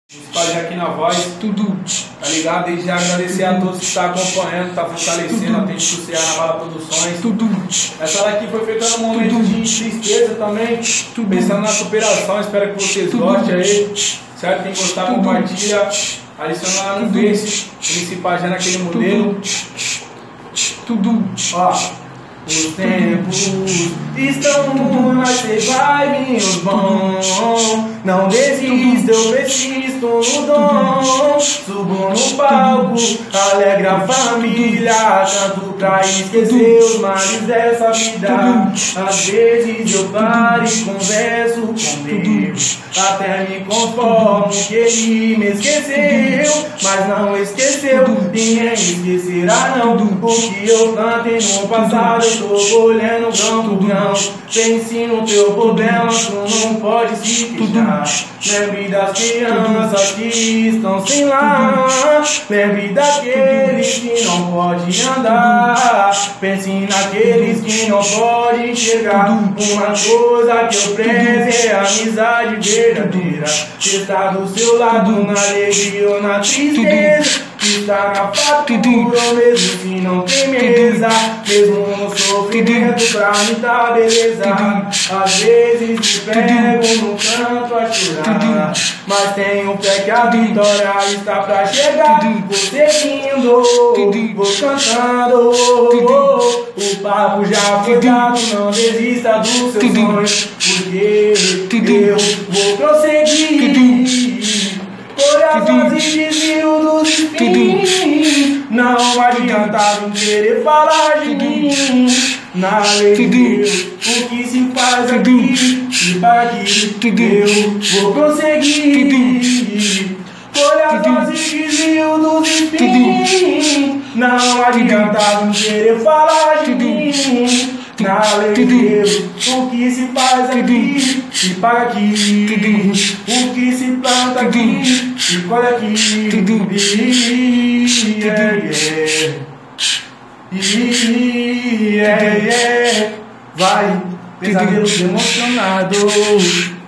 Espalhar aqui na voz, tudo, tá ligado? Desde já agradecer a todos que estão acompanhando, tá fortalecendo, a Tente Social na Bala Produções, tudo. Essa daqui foi feita num momento de tristeza também, pensando na superação, espero que vocês gostem aí, certo? Quem gostar, compartilha, adiciona lá no Face, principal já naquele modelo, tudo, ó. Os tempos estão nós, cê vai vir os bons. Não desista, eu persisto no dom. Subo no palco, alegra a família. Canto pra esquecer os males dessa vida. Às vezes eu paro e converso com Deus. Até me conformo que ele me esqueceu, mas não esqueceu, ninguém esquecerá não. O que eu plantei no passado, eu tô colhendo grão por grão. Pense no teu problema, tu não pode se queixar. Lembre das crianças que estão sem lar. Lembre daqueles que não podem andar. Pense naqueles que não podem chegar. Uma coisa que eu prezo é a amizade verdadeira. Estar do seu lado na alegria ou na tristeza. Está na fatura, mesmo que não tem mesa. Mesmo no sofrimento, pra mim tá beleza. Às vezes me pego no canto a chorar, mas tenho fé que a vitória está pra chegar. Vou seguindo, vou cantando. O papo já foi dado, não desista dos seus sonhos, porque eu vou prosseguir. Corações e desvio dos espinhos. Não adianta não querer falar de mim. Na lei de Deus, o que se faz aqui e para aqui, eu vou conseguir. Corações e desvio dos espinhos. Não adianta não querer falar de mim. Na lei de Deus, o que se faz aqui e para aqui, o que se planta aqui e colhe aqui. Vai, pesadelo emocionado.